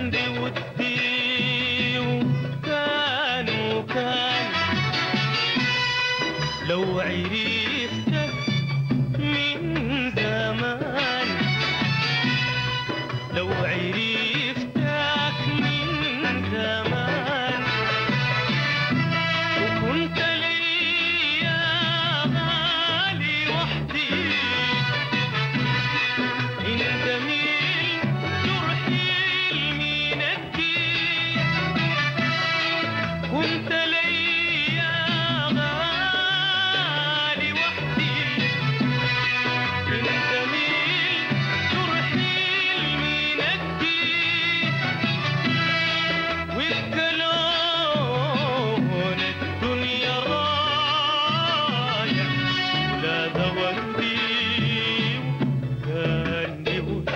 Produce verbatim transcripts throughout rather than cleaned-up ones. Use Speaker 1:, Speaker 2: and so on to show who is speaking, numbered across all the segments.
Speaker 1: كان بودي وكان وكان لو عرفتك من زمان، لو عرفتك من زمان وكنت لي يا غالي وحدي، انت مين جرحي المنكي، كنت لي يا غالي وحدي، انت مين جرحي المنكي، والكلون الدنيا رايح ولا ذوقتي وكان بودي.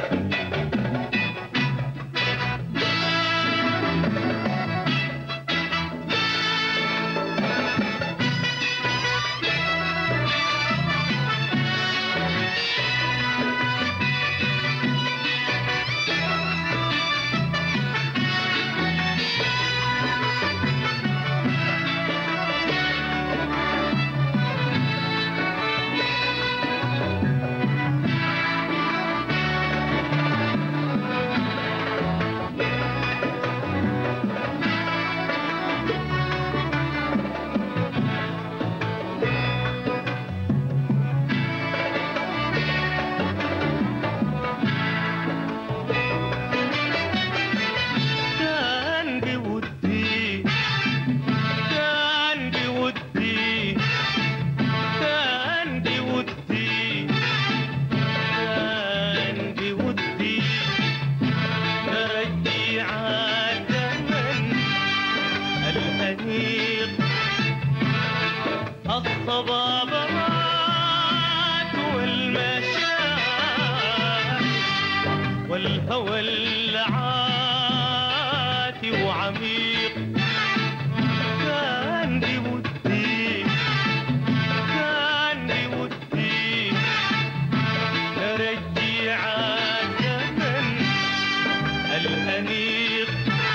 Speaker 1: كان بودي كان بودي كان بودي كان بودي نرجع الزمن الأنيق، الصبابات والمشاعر والهوى العاتي وعميق. كان بودي كان بودي نرجع الزمن الأنيق،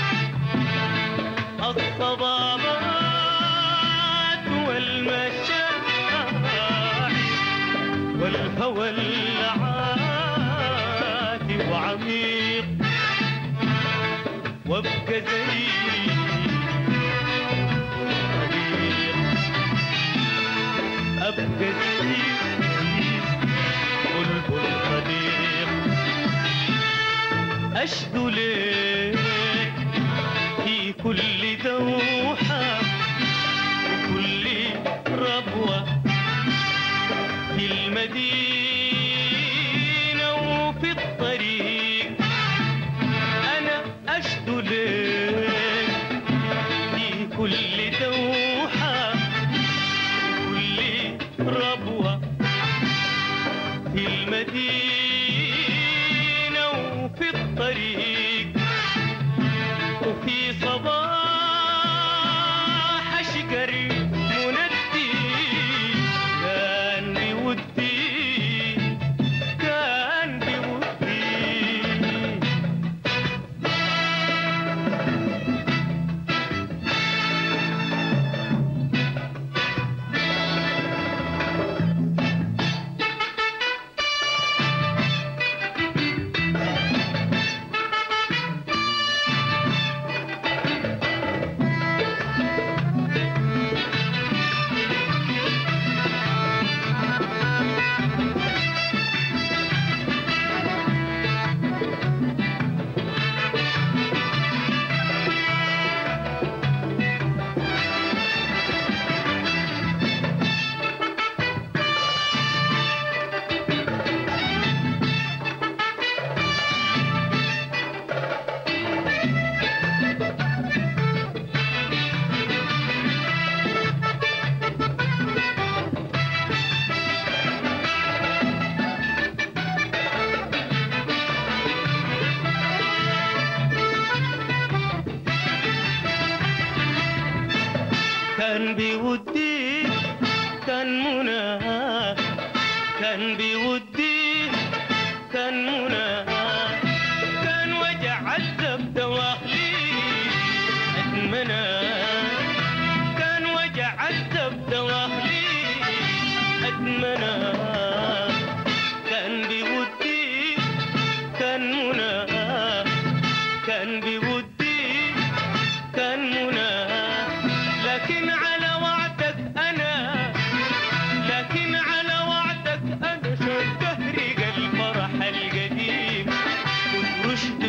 Speaker 1: الصبابات والمشاعر والهوى العاتي وعميق، وابقى زي صديق، ابقى زي بلبل صديق، اشدو ليك في كل دوحة وكل ربوة في المدينة وفي الطريق، أنا أشدو ليك في كل دوحة وكل ربوة في المدينة وفي الطريق، وفي صباح أشقر مندي. كان بودي كان بودي كان بودي كان منى، كان بودي كان منى، كان وجع عذب دواء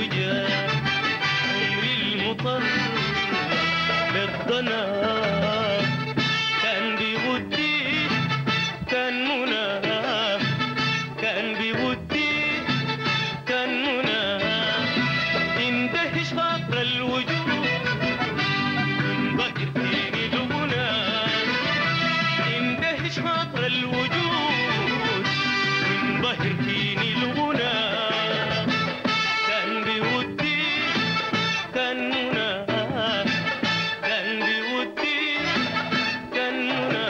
Speaker 1: دجى عمري المطر بالضنا كان بودي كان منى كان بودي كان منى يندهش خاطر الوجود ينبهر فيني الغنى يندهش خاطر الوجود ينبهر فيني الغنى كان بودي كان منى كان بودي كان منى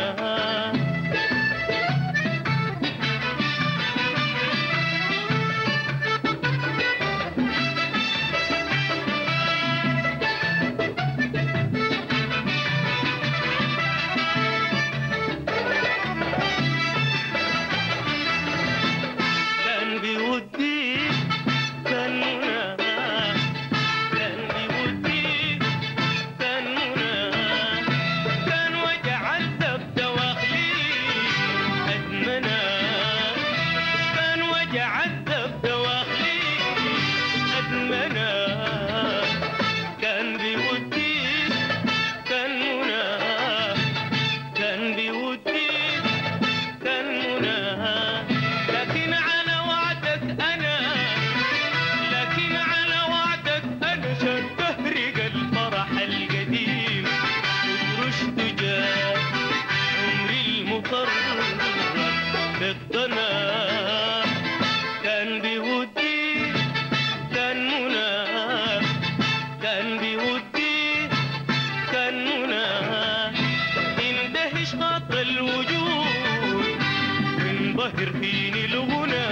Speaker 1: كان بودي كان منى كان بودي كان منى كان وجع عذب دواخلي أدمنا كان وجع عذب دواخلي أدمنا كان بودي كان منى كان بودي كان منى لكن على وعدك أنا لكن على وعدك أنا شان تهرق الفرح القديم وترش دجى عمري المطر بالضنا كان بودي كان منى كان بودي كان منى يندهش خاطر الوجود ينبهر فيني الغنى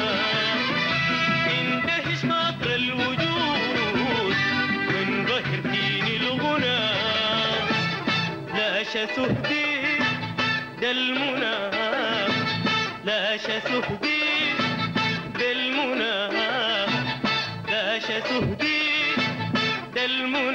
Speaker 1: يندهش خاطر الوجود ينبهر فيني الغنى لا شسهدي ده المنى لا شسهدي ده المنى لا شسهدي ده المنى